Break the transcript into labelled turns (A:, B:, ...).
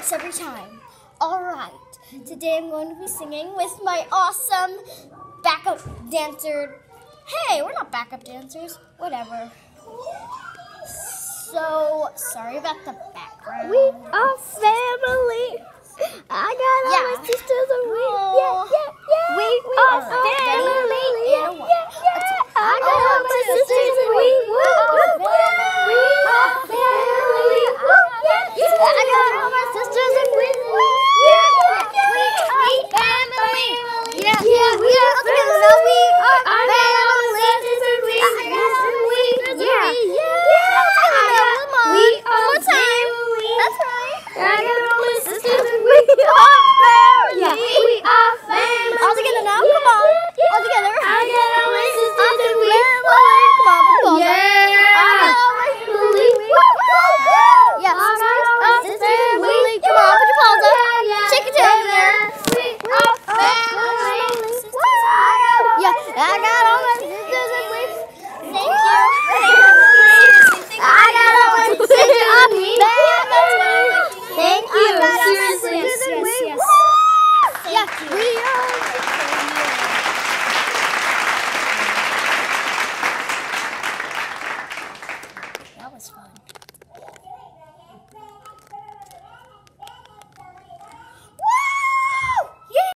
A: works every time. Alright, today I'm going to be singing with my awesome backup dancer. Hey, we're not backup dancers. Whatever. So, sorry about the background.
B: We are family. I got all my sisters and we are family.
A: I got all my sisters